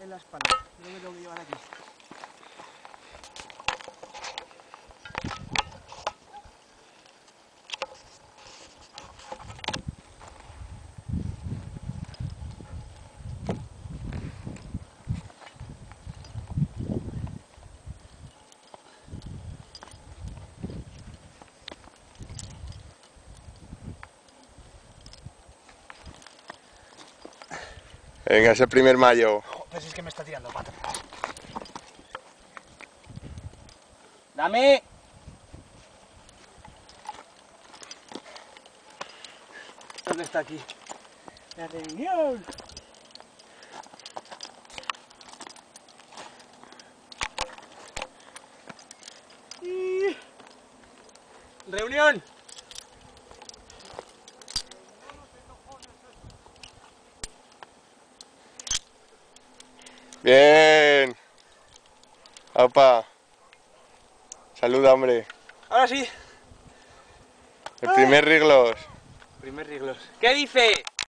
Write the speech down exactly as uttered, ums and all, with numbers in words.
en la espalda. No me tengo que llevar aquí. Venga, ese primer mayo. Pues es que me está tirando pata. ¡Dame! ¿Dónde está aquí? La reunión. Y... ¡Reunión! Bien. Opa. Saluda, hombre. Ahora sí. El primer riglos. Primer riglos. ¿Qué dice?